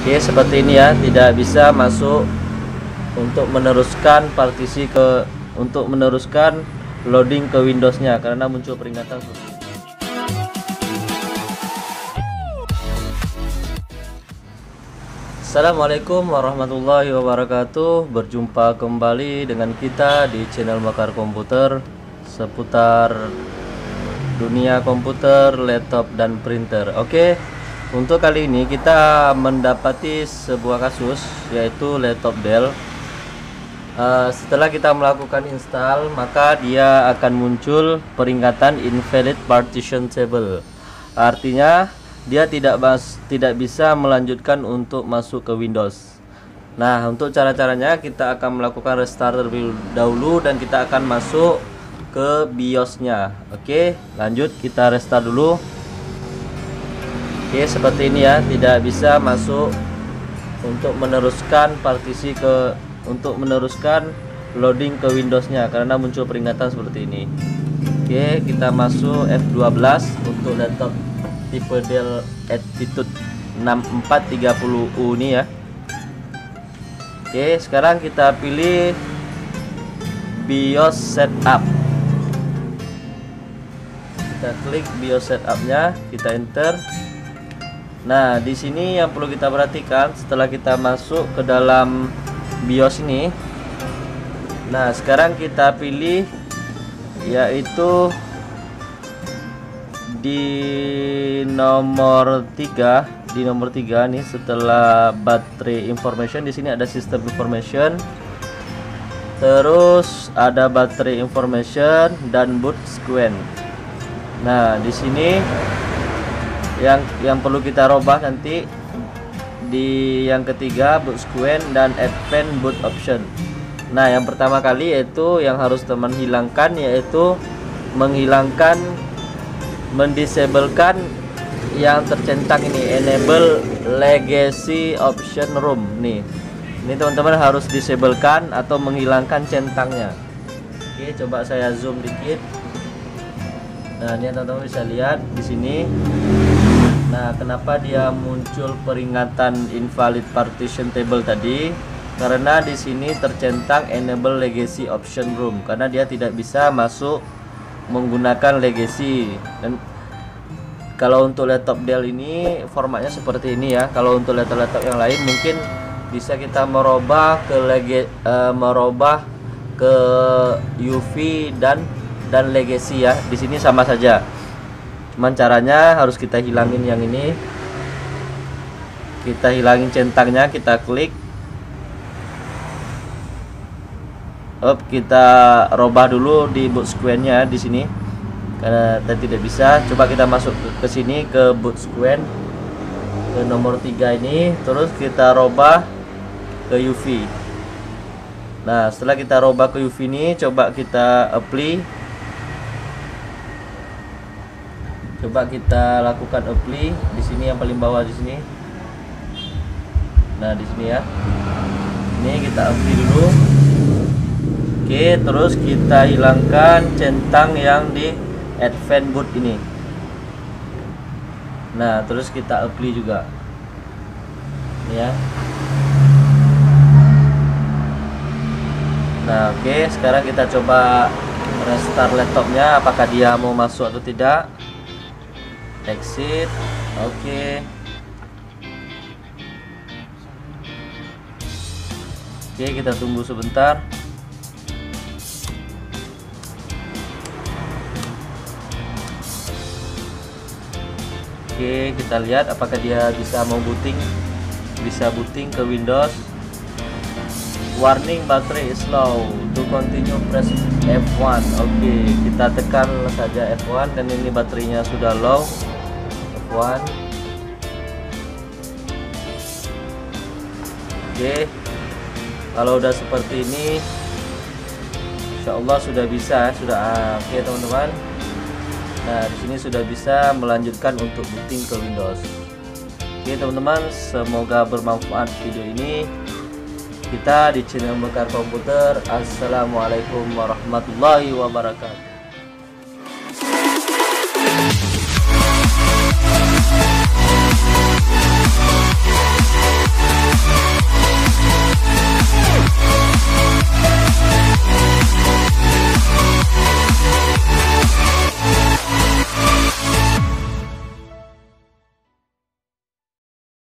Oke, seperti ini ya, tidak bisa masuk untuk meneruskan untuk meneruskan loading ke Windows-nya karena muncul peringatan seperti ini. Assalamualaikum warahmatullahi wabarakatuh. Berjumpa kembali dengan kita di channel Bakar Komputer seputar dunia komputer, laptop, dan printer. Oke, untuk kali ini kita mendapati sebuah kasus, yaitu laptop Dell. Setelah kita melakukan install, maka dia akan muncul peringatan invalid partition table. Artinya dia tidak bisa melanjutkan untuk masuk ke Windows. Nah, untuk cara-caranya kita akan melakukan restart terlebih dahulu dan kita akan masuk ke BIOS-nya. Oke, lanjut kita restart dulu. Oke, seperti ini ya, tidak bisa masuk untuk meneruskan untuk meneruskan loading ke Windows-nya karena muncul peringatan seperti ini. Oke, kita masuk F12 untuk laptop tipe Dell Attitude 6430U ini ya. Oke, sekarang kita pilih BIOS Setup. Kita klik BIOS Setup-nya, kita enter. Nah, di sini yang perlu kita perhatikan setelah kita masuk ke dalam BIOS ini. Nah, sekarang kita pilih yaitu di nomor 3 nih, setelah battery information di sini ada system information, terus ada battery information dan boot sequence. Nah, di sini yang perlu kita robah nanti di yang ketiga, boot sequence dan advanced boot option. Nah, yang pertama kali yaitu yang harus teman hilangkan, yaitu mendisablekan yang tercentang ini, enable legacy option room nih. Ini teman-teman harus disablekan atau menghilangkan centangnya. Oke, coba saya zoom dikit. Nah, ini teman-teman bisa lihat di sini. Nah, kenapa dia muncul peringatan invalid partition table tadi? Karena di sini tercentang enable legacy option room, karena dia tidak bisa masuk menggunakan legacy. Dan kalau untuk laptop Dell ini formatnya seperti ini ya. Kalau untuk laptop yang lain mungkin bisa kita merubah ke UV dan legacy ya. Di sini sama saja. Cuman caranya harus kita hilangin yang ini. Kita hilangin centangnya, kita klik. Kita robah dulu di boot sequence-nya di sini. Karena tidak bisa, coba kita masuk ke sini ke boot sequence ke nomor 3 ini, terus kita robah ke UV. Nah, setelah kita robah ke UV ini, coba kita apply. Coba kita lakukan apply di sini yang paling bawah di sini. Nah, di sini ya. Ini kita apply dulu. Oke, terus kita hilangkan centang yang di advanced boot ini. Nah, terus kita apply juga. Ini ya. Nah, oke, sekarang kita coba restart laptopnya, apakah dia mau masuk atau tidak. Exit. Oke, kita tunggu sebentar. Oke, kita lihat apakah dia bisa booting ke Windows. Warning, battery is low. To continue press F1. Oke, kita tekan saja F1 dan ini baterainya sudah low. F1. Oke, kalau udah seperti ini, insya Allah sudah bisa. Oke teman-teman. Nah, di sini sudah bisa melanjutkan untuk booting ke Windows. Oke teman-teman, semoga bermanfaat video ini. Kita di channel Bakar Komputer. Assalamualaikum warahmatullahi wabarakatuh.